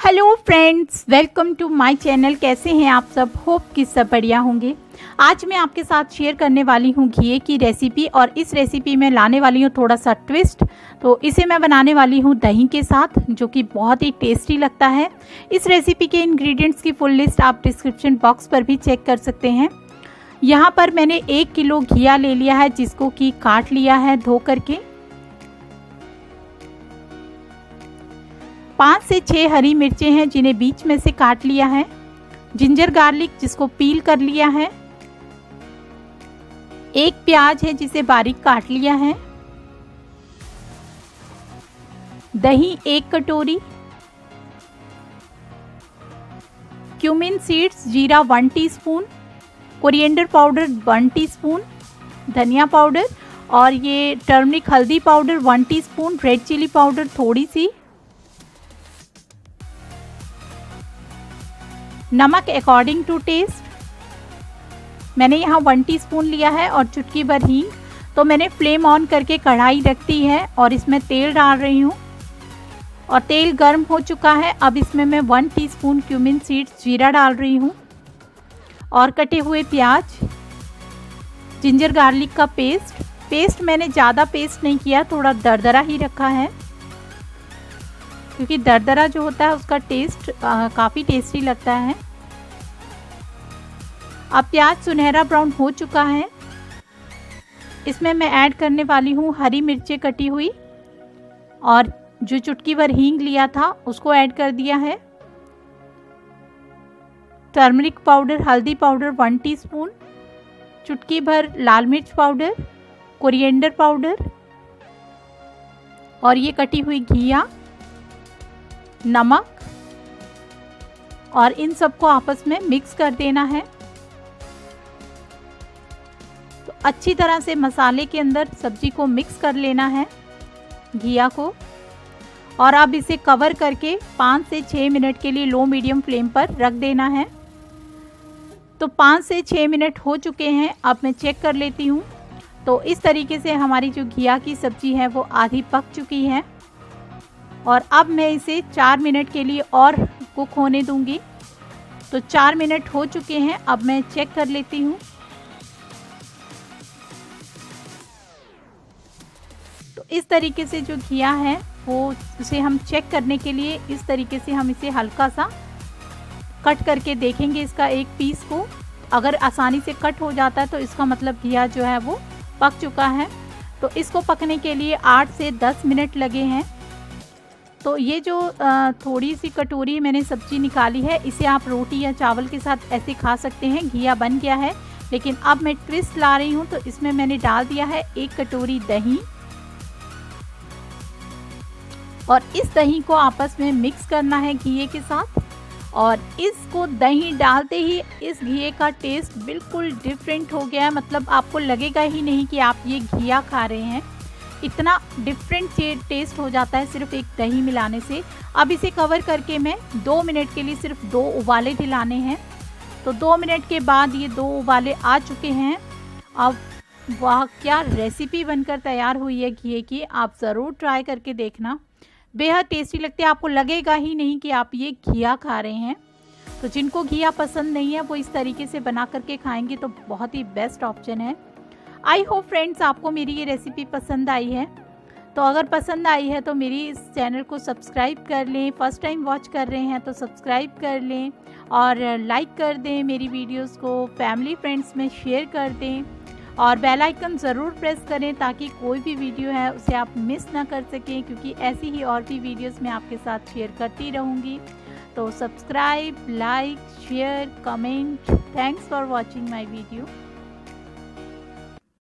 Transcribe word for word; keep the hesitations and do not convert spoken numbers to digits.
Hello friends, welcome to my channel. कैसे हैं आप सब? होप कि सब बढ़िया होंगे। आज मैं आपके साथ शेयर करने वाली हूँ घिये की रेसिपी, और इस रेसिपी में लाने वाली हूँ थोड़ा सा ट्विस्ट। तो इसे मैं बनाने वाली हूँ दही के साथ, जो कि बहुत ही टेस्टी लगता है। इस रेसिपी के इंग्रेडिएंट्स की फुल लिस्ट आप डिस्क्रिप्शन बॉक्स पर भी चेक कर सकते हैं। यहाँ पर मैंने एक किलो घिया ले लिया है, जिसको कि काट लिया है धो करके। पाँच से छः हरी मिर्चें हैं, जिन्हें बीच में से काट लिया है। जिंजर गार्लिक, जिसको पील कर लिया है। एक प्याज है, जिसे बारीक काट लिया है। दही एक कटोरी। क्यूमिन सीड्स जीरा one teaspoon. Coriander powder one teaspoon. धनिया पाउडर और ये टर्मरिक हल्दी powder one teaspoon. Red chilli powder थोड़ी सी। नमक अकॉर्डिंग टू टेस्ट। मैंने यहाँ वन टीस्पून लिया है और चुटकी भर हींग। तो मैंने फ्लेम ऑन करके कढ़ाई रख दी है और इसमें तेल डाल रही हूँ, और तेल गर्म हो चुका है। अब इसमें मैं वन टीस्पून क्यूमिन सीड्स जीरा डाल रही हूँ, और कटे हुए प्याज, जिंजर गार्लिक का पेस्ट। पेस्ट मैंने ज़्यादा पेस्ट नहीं किया, थोड़ा दरदरा ही रखा है, क्योंकि दरदरा जो होता है उसका टेस्ट काफ़ी टेस्टी लगता है। अब प्याज सुनहरा ब्राउन हो चुका है। इसमें मैं ऐड करने वाली हूँ हरी मिर्चें कटी हुई, और जो चुटकी भर हींग लिया था उसको ऐड कर दिया है। टर्मरिक पाउडर हल्दी पाउडर वन टीस्पून। चुटकी भर लाल मिर्च पाउडर, कोरिएंडर पाउडर, और ये कटी हुई घिया, नमक, और इन सबको आपस में मिक्स कर देना है। तो अच्छी तरह से मसाले के अंदर सब्जी को मिक्स कर लेना है, घिया को। और अब इसे कवर करके पाँच से छः मिनट के लिए लो मीडियम फ्लेम पर रख देना है। तो पाँच से छः मिनट हो चुके हैं। अब मैं चेक कर लेती हूँ। तो इस तरीके से हमारी जो घिया की सब्जी है वो आधी पक चुकी है, और अब मैं इसे चार मिनट के लिए और कुक होने दूंगी। तो चार मिनट हो चुके हैं। अब मैं चेक कर लेती हूँ। तो इस तरीके से जो घिया है वो उसे हम चेक करने के लिए इस तरीके से हम इसे हल्का सा कट करके देखेंगे इसका एक पीस को। अगर आसानी से कट हो जाता है तो इसका मतलब घिया जो है वो पक चुका है। तो इसको पकने के लिए आठ से दस मिनट लगे हैं। तो ये जो थोड़ी सी कटोरी मैंने सब्जी निकाली है, इसे आप रोटी या चावल के साथ ऐसे खा सकते हैं। घिया बन गया है, लेकिन अब मैं ट्विस्ट ला रही हूँ। तो इसमें मैंने डाल दिया है एक कटोरी दही, और इस दही को आपस में मिक्स करना है घिये के साथ। और इसको दही डालते ही इस घिये का टेस्ट बिल्कुल डिफरेंट हो गया है। मतलब आपको लगेगा ही नहीं कि आप ये घिया खा रहे हैं, इतना डिफरेंट टेस्ट हो जाता है सिर्फ एक दही मिलाने से। अब इसे कवर करके मैं दो मिनट के लिए सिर्फ दो उबाले दिलाने हैं। तो दो मिनट के बाद ये दो उबाले आ चुके हैं। अब वाह, क्या रेसिपी बनकर तैयार हुई है घिये की। आप ज़रूर ट्राई करके देखना, बेहद टेस्टी लगती है। आपको लगेगा ही नहीं कि आप ये घिया खा रहे हैं। तो जिनको घिया पसंद नहीं है वो इस तरीके से बना करके खाएंगे तो बहुत ही बेस्ट ऑप्शन है। आई होप फ्रेंड्स आपको मेरी ये रेसिपी पसंद आई है। तो अगर पसंद आई है तो मेरी इस चैनल को सब्सक्राइब कर लें। फर्स्ट टाइम वॉच कर रहे हैं तो सब्सक्राइब कर लें, और लाइक कर दें मेरी वीडियोस को, फैमिली फ्रेंड्स में शेयर कर दें, और बेल आइकन ज़रूर प्रेस करें ताकि कोई भी वीडियो है उसे आप मिस ना कर सकें, क्योंकि ऐसी ही और भी वीडियोस मैं आपके साथ शेयर करती रहूँगी। तो subscribe, like, share, comment. Thanks for watching my video.